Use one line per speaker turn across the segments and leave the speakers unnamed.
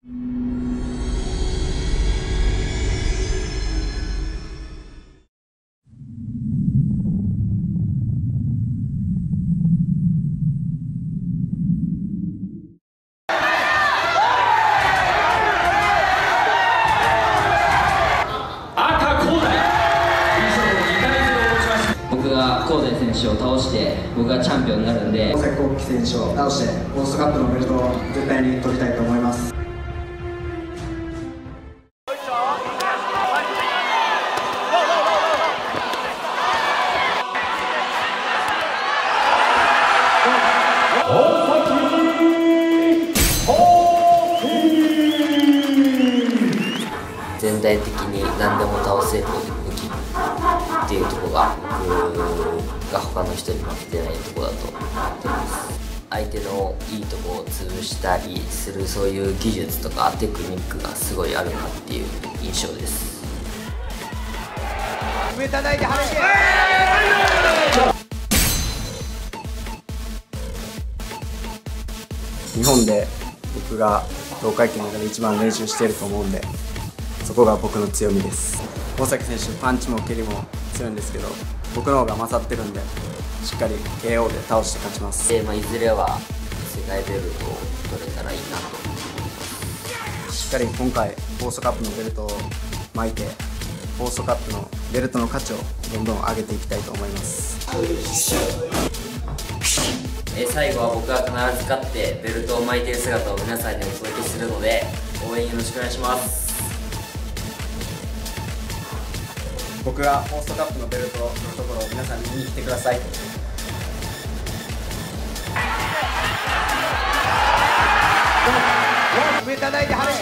僕が香西選手を倒して僕がチャンピオンになるんで、
大崎幸輝選手を倒してポストカップのベルトを絶対に取りたいと思います。
全体的に何でも倒せる武器っていうところが僕が他の人に負けてないところだと思ってます。相手のいいところを潰したりするそういう技術とかテクニックがすごいあるなっていう印象です。
上叩いて話
日本で僕が東海圏の中で一番練習していると思うんで、そこが僕の強みです。大崎選手パンチも蹴りも強いんですけど、僕の方が勝ってるんでしっかり KO で倒して勝ちます。
いずれは世界ベルトを取れたらいいなと思います。
しっかり今回ポーストカップのベルトを巻いて、ポーストカップのベルトの価値をどんどん上げていきたいと思います。
最後は僕が必ず勝ってベルトを巻いている姿を皆さんにお届けするので応援よろしくお願いします。
僕がポストカップのベルトのところを皆さんに見に来てください。
上叩いて話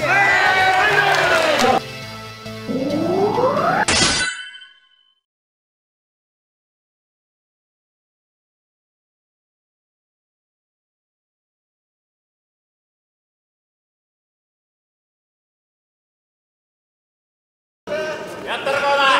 やったらこうだ。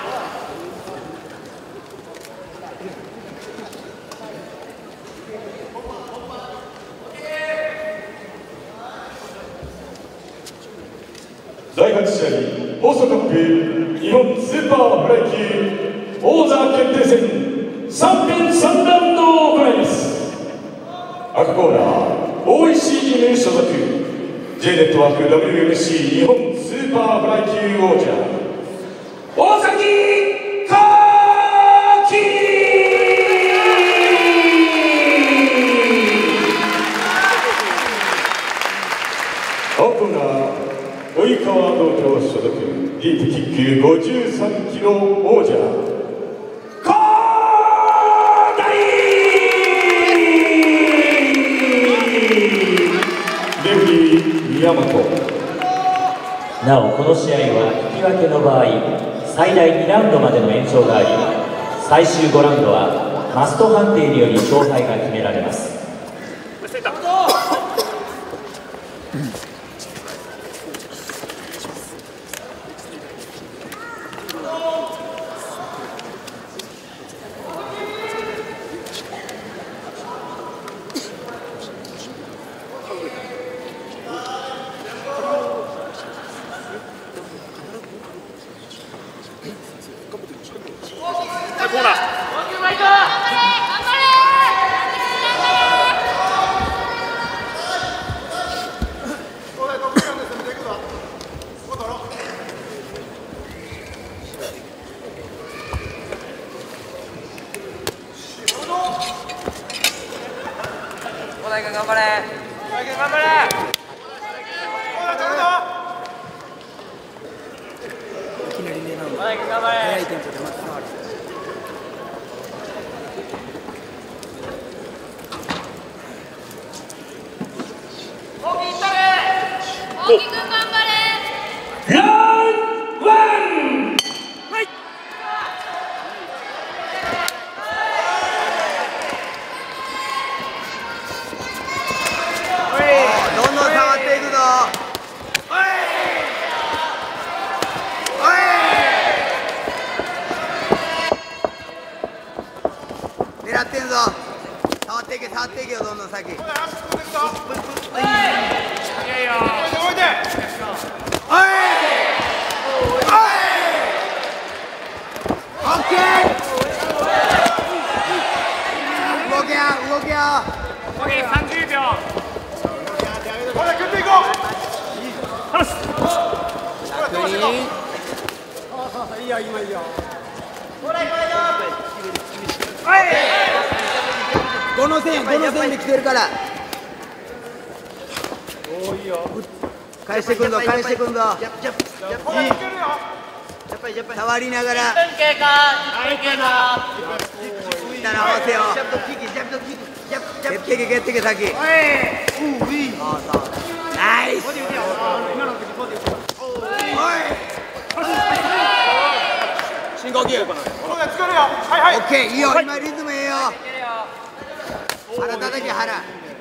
第8試合、放送カップ日本スーパーフライ級王座決定戦3分3ラウンドを行います。赤コーナー、大石ジム所属 J ネットワーク WMC 日本スーパーフライ級王者大崎幸輝。青コーナー、及川道場所属ディープキック53キロ王者小谷。レフェリー宮本。
なおこの試合は引き分けの場合最大2ラウンドまでの延長があり、最終5ラウンドはマスト判定により勝敗が決められます。
コーナー。
小田君頑張れ。小田君頑張れ。いきなりね、なんだ。速いテンポでまた回る。大木君頑張れ。
ラウンドワン。
はい。どんどん触っていくぞ。狙ってんぞ。触っていけよ、どんどん先。
動けや。30秒。これ食っていこう。離す。いいよ今いいよ。5の線で来てるから。おいいよ。返してくんぞ。触りながら。合わせよう。蹴ってけ先。ナイス。深呼吸。オッケーいいよ今リズムええよ。腹叩き腹。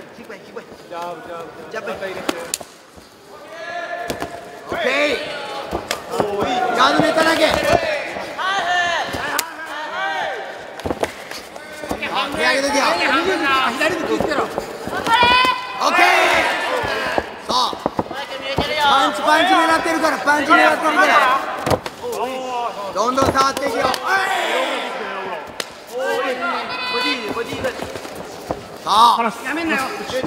オッケー。ガードネタだけ。手上げとけよ。左に切ってろ。オッケー。そうパンチ狙ってるからどんどん触っていくよ。そうやめんなよ。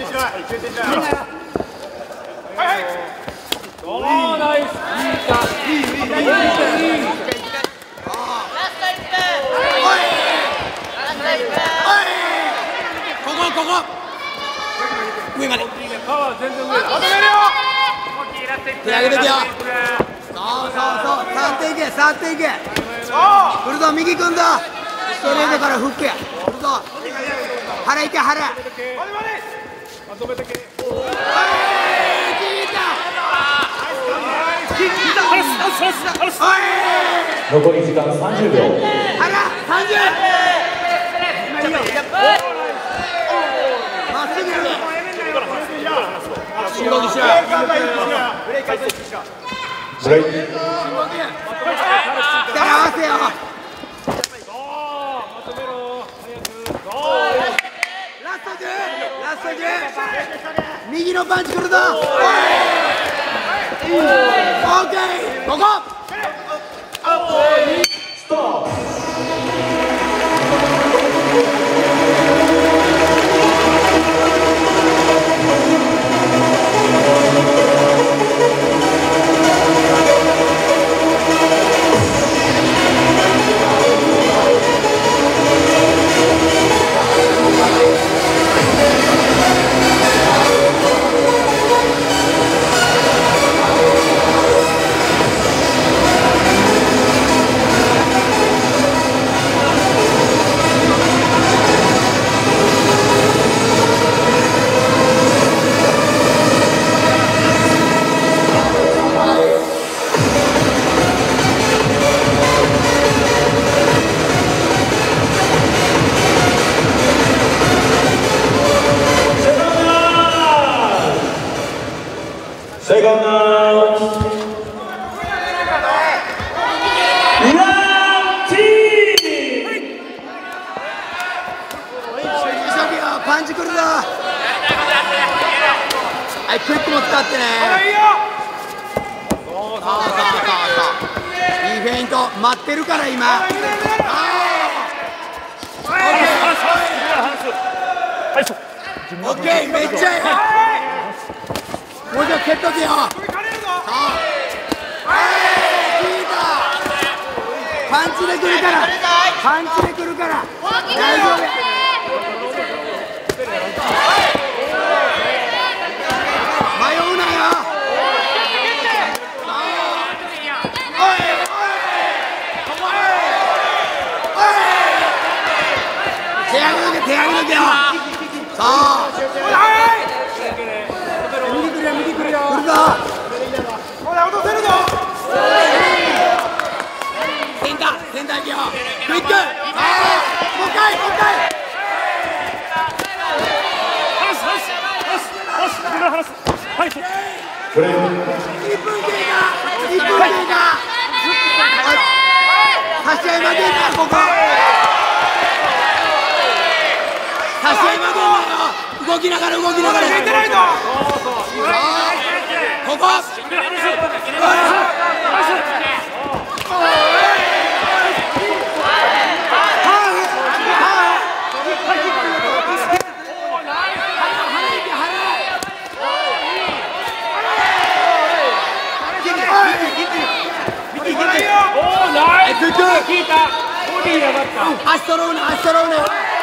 おーナイス。ここ上まで手上げてけよ。そう触っていけ来るぞ。右くんぞ。ストレートからフックや。来るぞ。腹いけ腹。
残り時間30秒。
腹30。まっすぐやれ。深呼吸しろ。
ブレイク。
手合わせよ。ラスト10。右のパンチ来るぞ。オーケー。ここ。
ストップ。セカンド
パンチ来るぞ。はい、クイックも使ってね。いいフェイント待ってるから今。オッケー、めっちゃいい。もうちょっと蹴っとけよ。パンチで来るから大丈夫。迷うなよ。手上げとけよ。右来るよ。来るぞ。落とせるぞ。センター行けよ。クイック。もう一回。
ブレイク。
1分経過。差し合い負けんなよここ。差し合い負けんなよ。動きながら。入れてないぞ。 ここ足揃うね、足揃うね。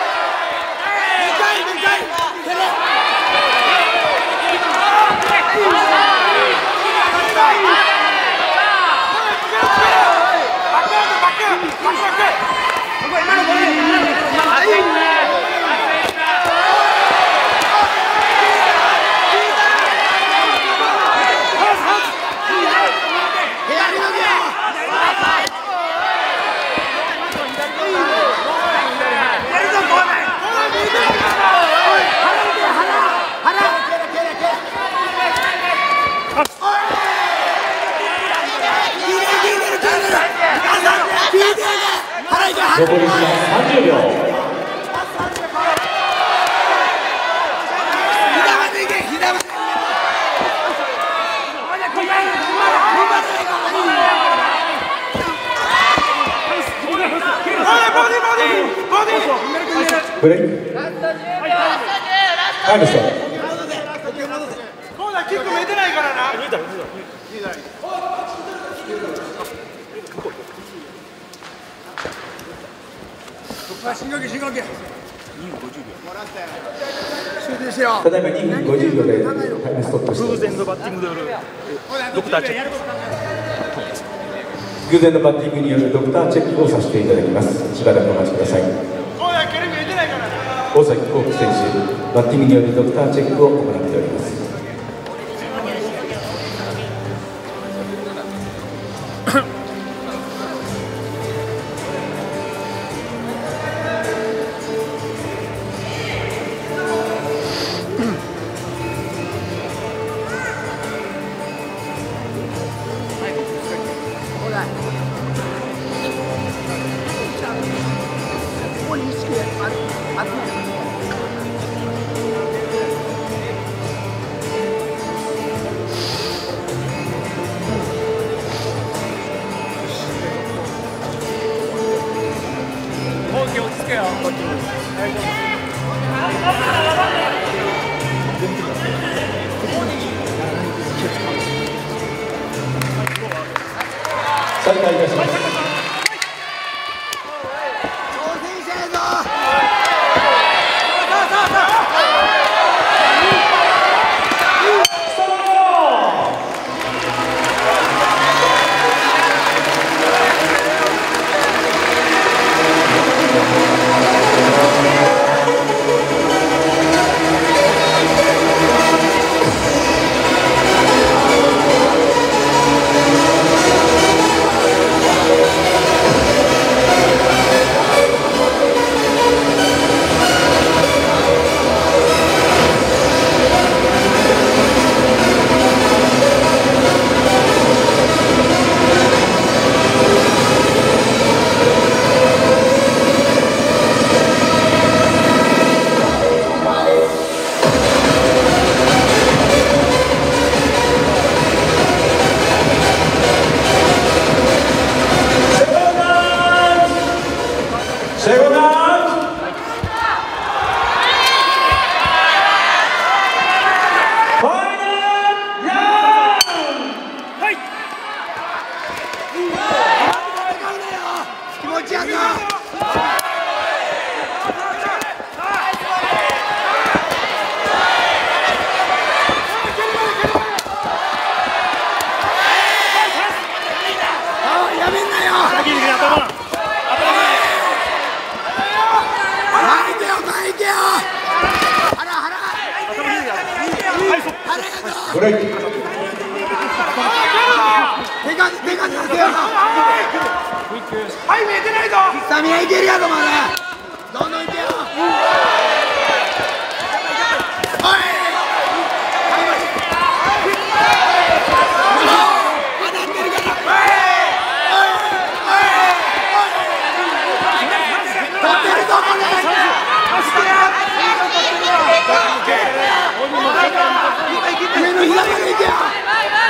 残り時間30秒。ブレイク。タイムストップ。
コーナーキックも出てないからな。深呼吸、深呼吸。集中しろ。
ただいま2分50秒でタイムストップしています。
偶然のバッティングによるドクターチェック。
偶然のバッティングによるドクターチェックをさせていただきます。しばらくお待ちください。大崎幸輝選手、バッティングによるドクターチェックを行っております。再開いたします。ブレイク。
はい、見えてないぞ。さみやいけるやろ、まだ。どんどんいけよ。上の膝までいけよ。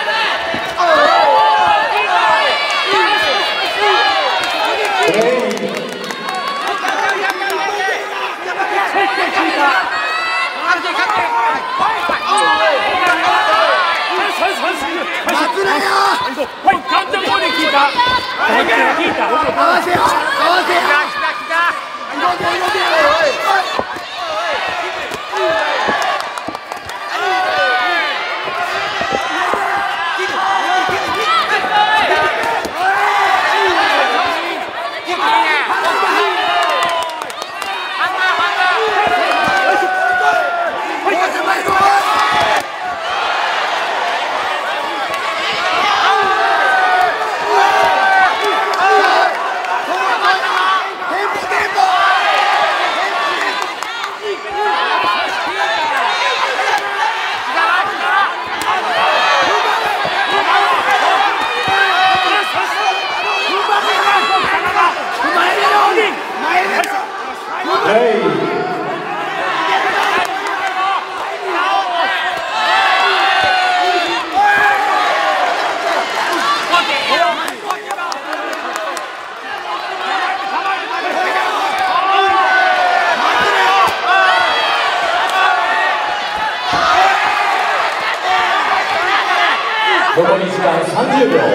残り時間30秒。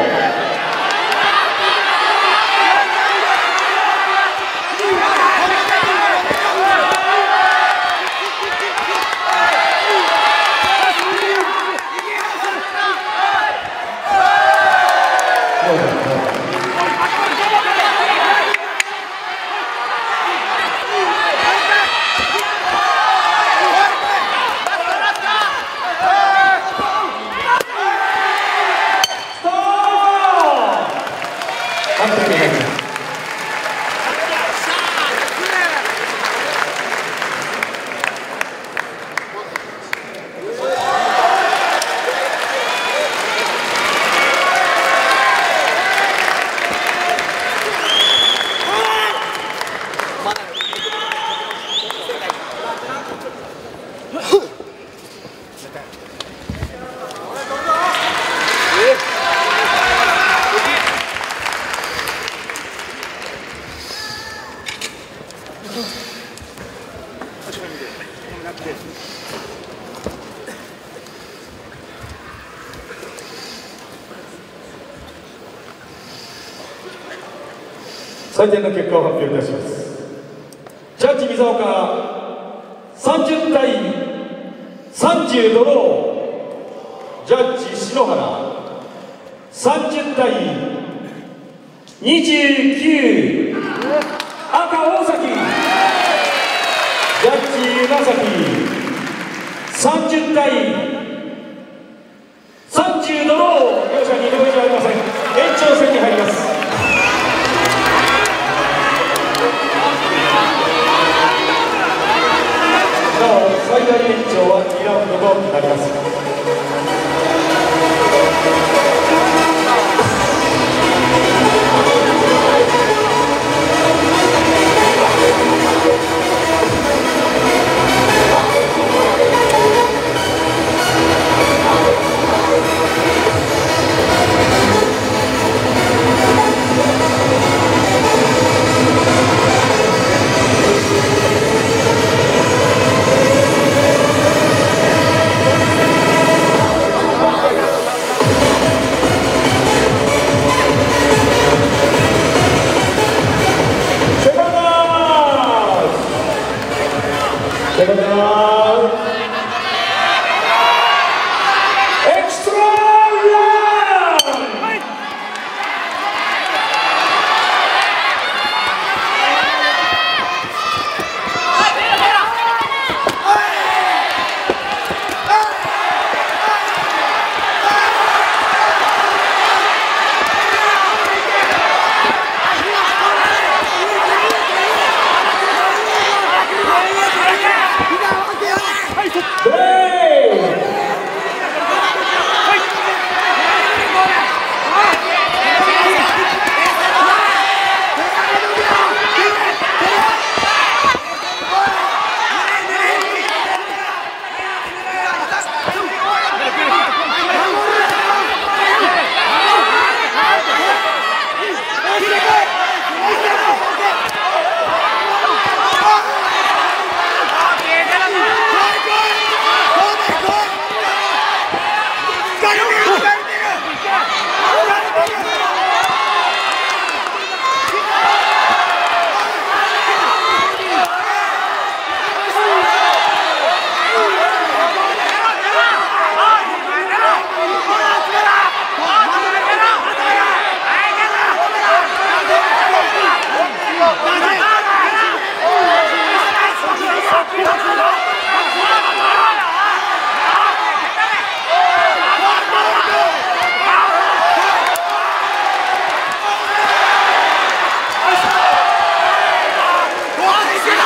採点の結果を発表いたします。ジャッジ水岡30対30ドロー、ジャッジ篠原30対29、赤大崎、ジャッジ岩崎30対30ドロー、両者に同意がありません。延長戦に入ります。最大延長は2ラウンドとなります。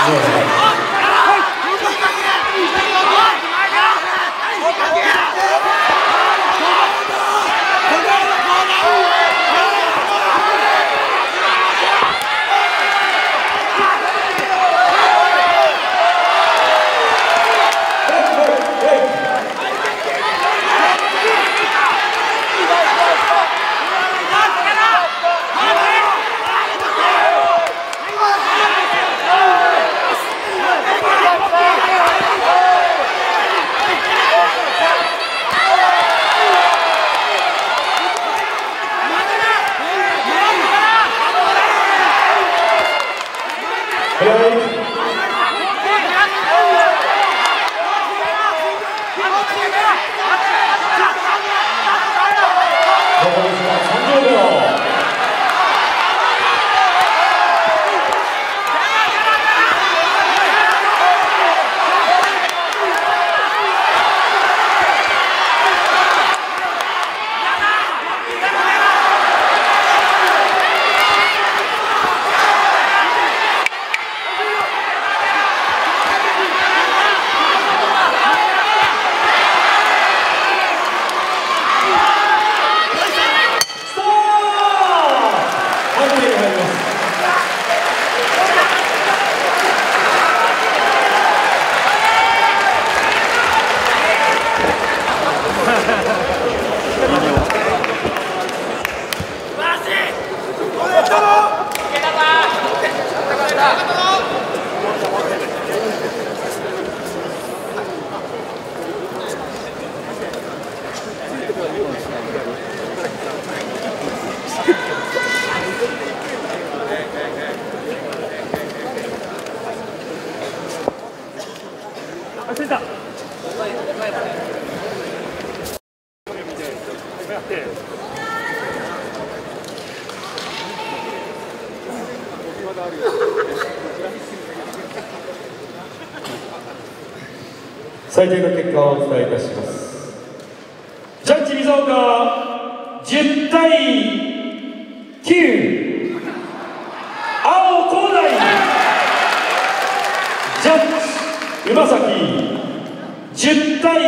採点の結果をお伝えいたします。ジャッジ水岡10対9、青高台。ジャッジ馬崎10対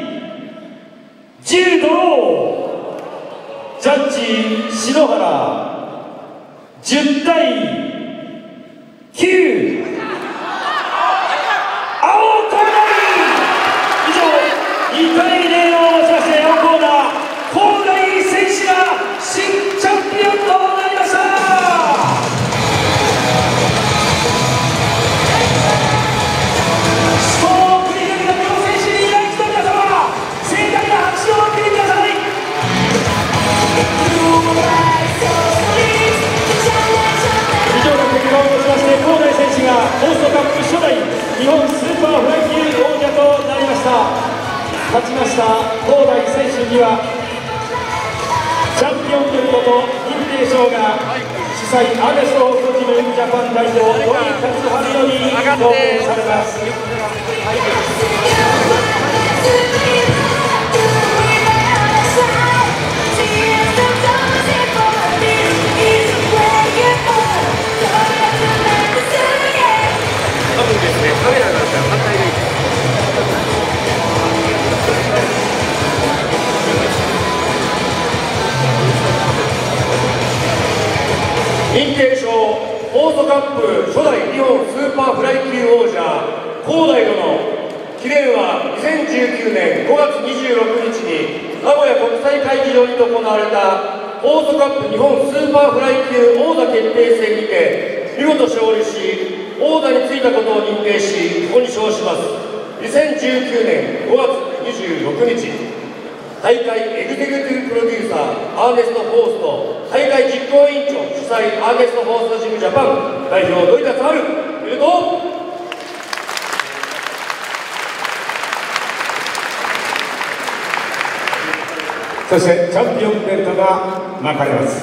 10ドロー。ジャッジ篠原10対9、青高台。以上2対0をもちまして4コーナー高台選手が新チャンピオンとなりました。死闘を繰り広げた両選手にいら一度皆様盛大な拍手を送ってください。以上の結果をもちまして高台選手がホーストカップ初代日本スーパーフライ級王者となりました。勝ちました高台選手にはチャンピオンベルトと認定証が主催アゲストホーストチームジャパン代表土井勝晴より贈呈されます。多分ですね、カメラがあったら反対がいいです。認定証ホーストカップ初代日本スーパーフライ級王者高台殿。記念は2019年5月26日に名古屋国際会議場にて行われたホーストカップ日本スーパーフライ級王座決定戦にて見事勝利し王座についたことを認定しここに称します。2019年5月26日大会エグゼクティブプロデューサーアーネスト・ホースト大会実行委員長主催アーネスト・ホーストジムジャパン代表土井勝晴おめでとう。そしてチャンピオンベルトが巻かれます。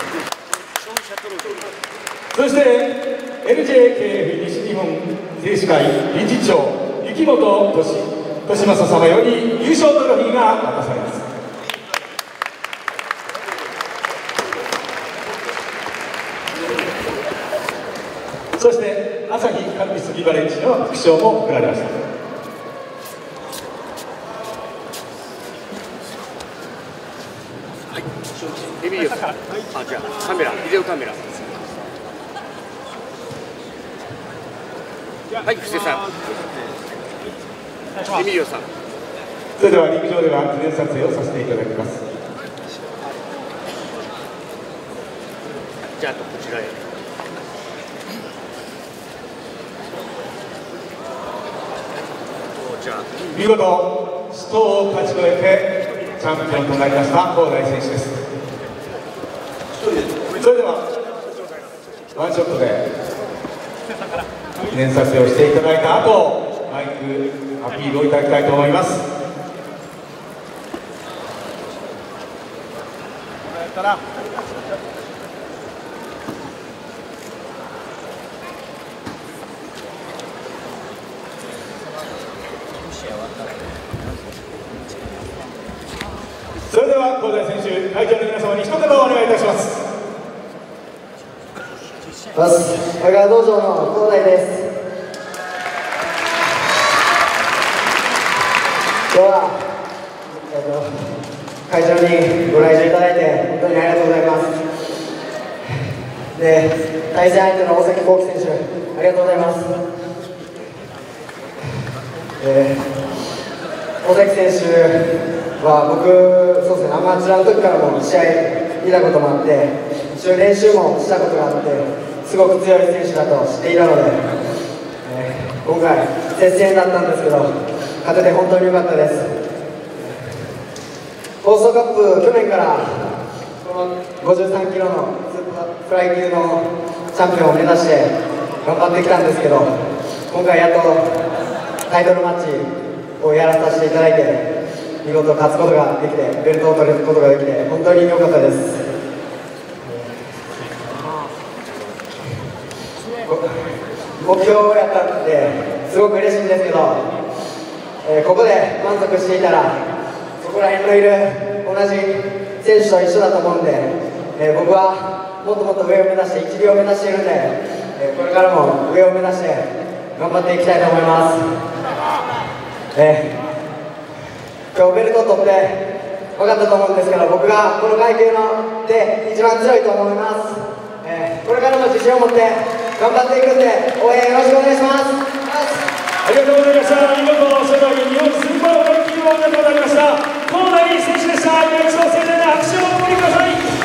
そして NJKF 西日本選手会理事長雪本利正様より優勝トロフィーが渡されます。そして朝日カルピスギバレッジの副賞も贈られました。
エミリオさん、あ、違う、カメラ、ビデオカメラ。はい、布施さん。エミリオさん。
それでは陸上では記念撮影をさせていただきます。
じゃあ、こちらへ。
見事、死闘を勝ち越えてチャンピオンとなりました香西選手です。それではワンショットで記念撮影をしていただいた後、マイクアピールをいただきたいと思います。それでは香西選手、会場の皆様に一言お願いいたします。
香川道場の香西です。今日は、会場にご来場いただいて本当にありがとうございます。で、対戦相手の大崎幸輝選手、ありがとうございます。大崎選手は僕、そうですね、アマチュアの時からも試合見たこともあって、一緒に練習もしたことがあって、すごく強い選手だと知っていたので、今回、接戦だったんですけど、勝てて本当に良かったです。放送カップ、去年からこの53キロのスーパーフライ級のチャンピオンを目指して頑張ってきたんですけど、今回やっとタイトルマッチをやらさせていただいて、見事勝つことができて、ベルトを取ることができて、本当に良かったです。目標やったんで、すごく嬉しいんですけど、ここで満足していたら、そこら辺のいる同じ選手と一緒だと思うんで、僕はもっともっと上を目指して、一流を目指しているんで、これからも上を目指して頑張っていきたいと思います。今日ベルトを取って分かったと思うんですけど、僕がこの階級ので一番強いと思います。これからも自信を持って頑張っていくんで、応援よろしくお願いします。
ありがとうございました。見事初代日本スーパーフライ級王者となりました香西選手でした。一度盛大な拍手をお送りください。